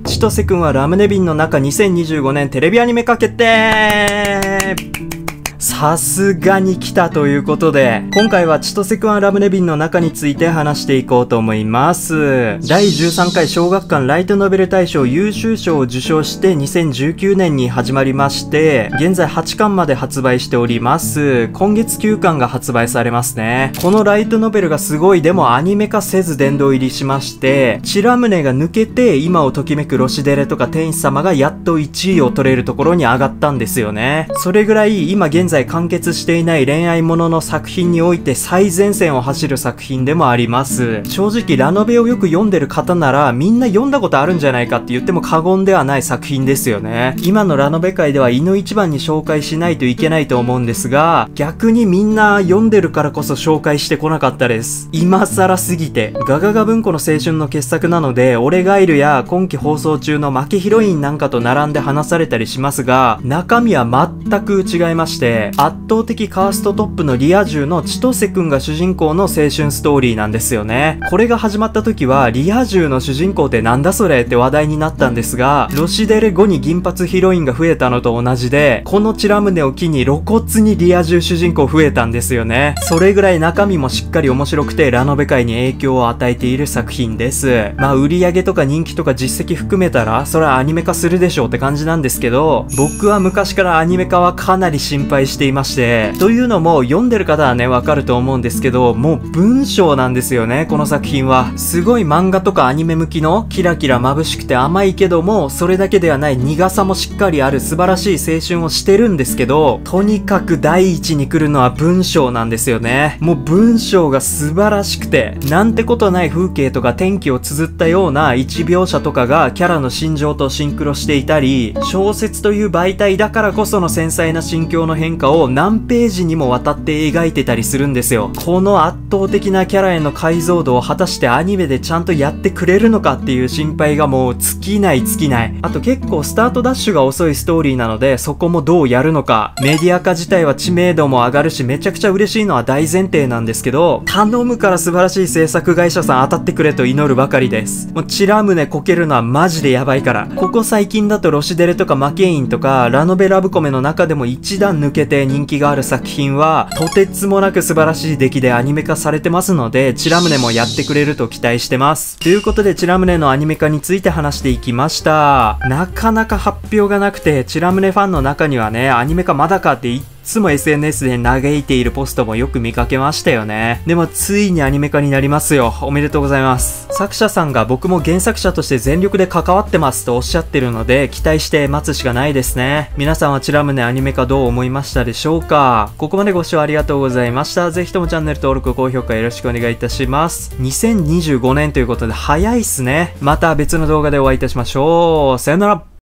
千歳くんはラムネ瓶の中2025年テレビアニメ化決定。さすがに来たということで、今回は千歳くんはラムネ瓶の中について話していこうと思います。第13回小学館ライトノベル大賞優秀賞を受賞して2019年に始まりまして、現在8巻まで発売しております。今月9巻が発売されますね。このライトノベルがすごいでもアニメ化せず殿堂入りしまして、チラムネが抜けて今をときめくロシデレとか天使様がやっと1位を取れるところに上がったんですよね。それぐらい今現在完結していない恋愛ものの作品において最前線を走る作品でもあります。正直ラノベをよく読んでる方ならみんな読んだことあるんじゃないかって言っても過言ではない作品ですよね。今のラノベ界ではいの一番に紹介しないといけないと思うんですが、逆にみんな読んでるからこそ紹介してこなかったです。今更すぎて。ガガガ文庫の青春の傑作なので、俺ガイルや今期放送中の負けヒロインなんかと並んで話されたりしますが、中身は全く違いまして、圧倒的カーストトップのリア充の千歳くんが主人公の青春ストーリーなんですよね。これが始まった時はリア充の主人公ってなんだそれって話題になったんですが、ロシデレ後に銀髪ヒロインが増えたのと同じで、このチラムネを機に露骨にリア充主人公増えたんですよね。それぐらい中身もしっかり面白くてラノベ界に影響を与えている作品です。まあ売り上げとか人気とか実績含めたらそれはアニメ化するでしょうって感じなんですけど、僕は昔からアニメ化はかなり心配していまして、というのも読んでる方はねわかると思うんですけど、もう文章なんですよね。この作品はすごい漫画とかアニメ向きのキラキラ眩しくて甘いけども、それだけではない苦さもしっかりある素晴らしい青春をしてるんですけど、とにかく第一に来るのは文章なんですよね。もう文章が素晴らしくて、なんてことない風景とか天気を綴ったような一描写とかがキャラの心情とシンクロしていたり、小説という媒体だからこその繊細な心境の変化を何ページにもわたって描いてたりするんですよ。この圧倒的なキャラへの解像度を果たしてアニメでちゃんとやってくれるのかっていう心配がもう尽きない尽きない。あと結構スタートダッシュが遅いストーリーなので、そこもどうやるのか。メディア化自体は知名度も上がるしめちゃくちゃ嬉しいのは大前提なんですけど、頼むから素晴らしい制作会社さん当たってくれと祈るばかりです。もうチラムネこけるのはマジでやばいから。ここ最近だとロシデレとかマケインとかラノベラブコメの中でも一段抜けて人気がある作品はとてつもなく素晴らしい出来でアニメ化されてますので、チラムネもやってくれると期待してます。ということでチラムネのアニメ化について話していきました。なかなか発表がなくて、チラムネファンの中にはね、アニメ化まだかっていつも SNS で嘆いているポストもよく見かけましたよね。でもついにアニメ化になりますよ。おめでとうございます。作者さんが僕も原作者として全力で関わってますとおっしゃってるので、期待して待つしかないですね。皆さんはチラムネアニメ化どう思いましたでしょうか？ここまでご視聴ありがとうございました。ぜひともチャンネル登録、高評価よろしくお願いいたします。2025年ということで早いっすね。また別の動画でお会いいたしましょう。さよなら。